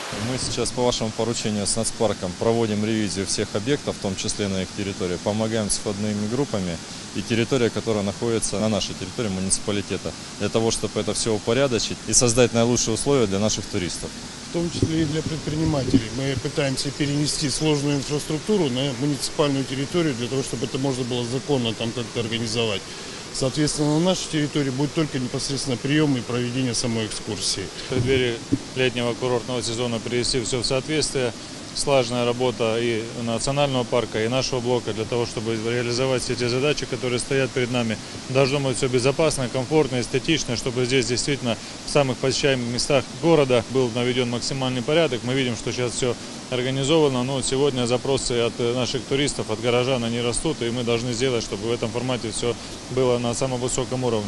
Мы сейчас по вашему поручению с нацпарком проводим ревизию всех объектов, в том числе на их территории, помогаем с входными группами и территория, которая находится на нашей территории муниципалитета, для того, чтобы это все упорядочить и создать наилучшие условия для наших туристов. В том числе и для предпринимателей. Мы пытаемся перенести сложную инфраструктуру на муниципальную территорию, для того, чтобы это можно было законно там как-то организовать. Соответственно, на нашей территории будет только непосредственно прием и проведение самой экскурсии. В преддверии летнего курортного сезона привести все в соответствие. Слаженная работа и национального парка, и нашего блока для того, чтобы реализовать все те задачи, которые стоят перед нами. Должно быть все безопасно, комфортно, эстетично, чтобы здесь действительно в самых посещаемых местах города был наведен максимальный порядок. Мы видим, что сейчас все организовано, но сегодня запросы от наших туристов, от горожан, они растут, и мы должны сделать, чтобы в этом формате все было на самом высоком уровне.